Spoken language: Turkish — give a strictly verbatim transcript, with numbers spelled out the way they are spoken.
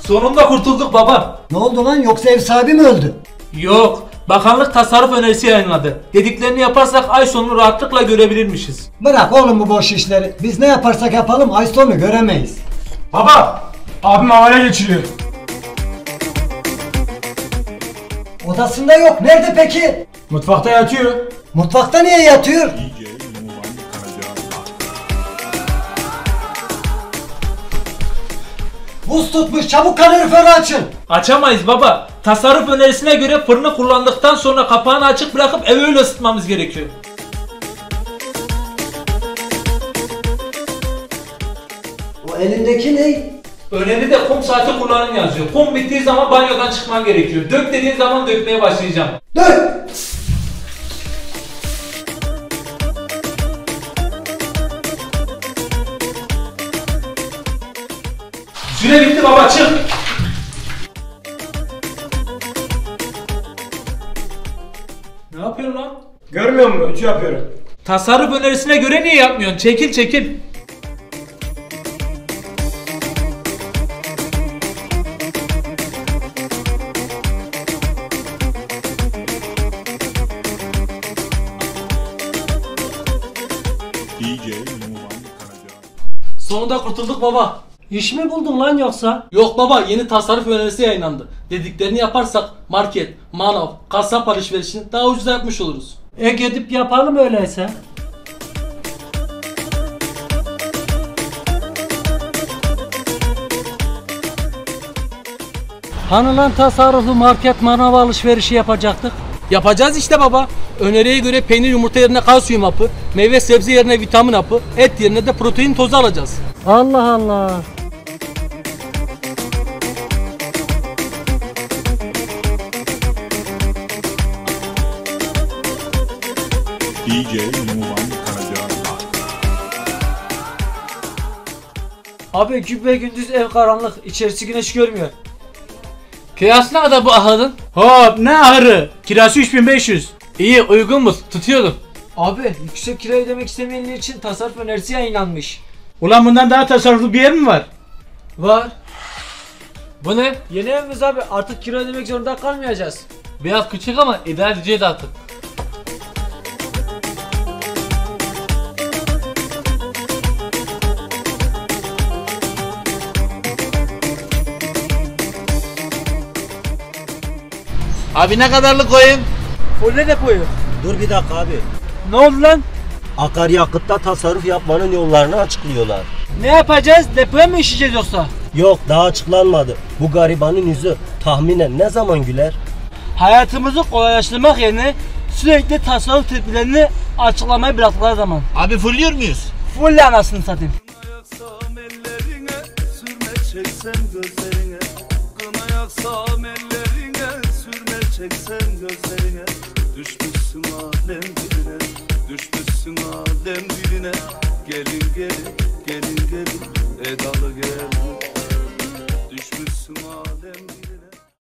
Sonunda kurtulduk baba. Ne oldu lan, yoksa ev sahibi mi öldü? Yok. Bakanlık tasarruf önerisi yayınladı. Dediklerini yaparsak ay sonunu rahatlıkla görebilirmişiz. Bırak oğlum bu boş işleri. Biz ne yaparsak yapalım ay sonu göremeyiz. Baba, abim havale geçiriyor. Odasında yok. Nerede peki? Mutfakta yatıyor. Mutfakta niye yatıyor? Buz tutmuş, çabuk kaloriferi açın. Açamayız baba. Tasarruf önerisine göre fırını kullandıktan sonra kapağını açık bırakıp evi öyle ısıtmamız gerekiyor. O elindeki ne? Önemli de kum saati kullanın yazıyor. Kum bittiği zaman banyodan çıkman gerekiyor. Dök dediğin zaman dökmeye başlayacağım. Dök! Süre bitti baba, çık. Ne yapıyorsun lan? Görmüyor musun? Ütü yapıyorum. Tasarruf önerisine göre niye yapmıyorsun? Çekil çekil. Sonunda kurtulduk baba. İş mi buldun lan yoksa? Yok baba, yeni tasarruf önerisi yayınlandı. Dediklerini yaparsak market, manav, kasap alışverişini daha ucuza yapmış oluruz. E gidip yapalım öyleyse. Hani lan tasarruflu market manav alışverişi yapacaktık? Yapacağız işte baba. Öneriye göre peynir yumurta yerine kalsiyum hapı, meyve sebze yerine vitamin hapı, et yerine de protein tozu alacağız. Allah Allah. D J Numan Karaca. Abi güpe gündüz ev karanlık, içerisi güneş görmüyor. Kirası ne kadar bu ahırın? Hop, ne ahırı? Kirası üç bin beş yüz. İyi, uygun mu? Tutuyordum. Abi yüksek kira ödemek istemeyenler için tasarruf önerisi yayınlanmış. Ulan bundan daha tasarruflu bir yer mi var? Var. Bu ne? Yeni evimiz abi, artık kira ödemek zorunda kalmayacağız. Biraz küçük ama idare edeceğiz artık. Abi ne kadarlık koyayım? Fulle depoyu. Dur bir dakika abi. Ne oldu lan? Akaryakıtta tasarruf yapmanın yollarını açıklıyorlar. Ne yapacağız? Depoya mı işeceğiz yoksa? Yok, daha açıklanmadı. Bu garibanın yüzü tahminen ne zaman güler? Hayatımızı kolaylaştırmak yerine sürekli tasarruf tedbirlerini açıklamaya bıraktıkları zaman. Abi fulluyor muyuz? Fulle anasını satayım. Yaksam ellerine, sürme çeksem gözlerine. Kına yaksam ellerine, sürme çeksem gözlerine. Düşmüşsün alem diline, düşmüşsün alem diline. Gelin gelin, gelin gelin, edalı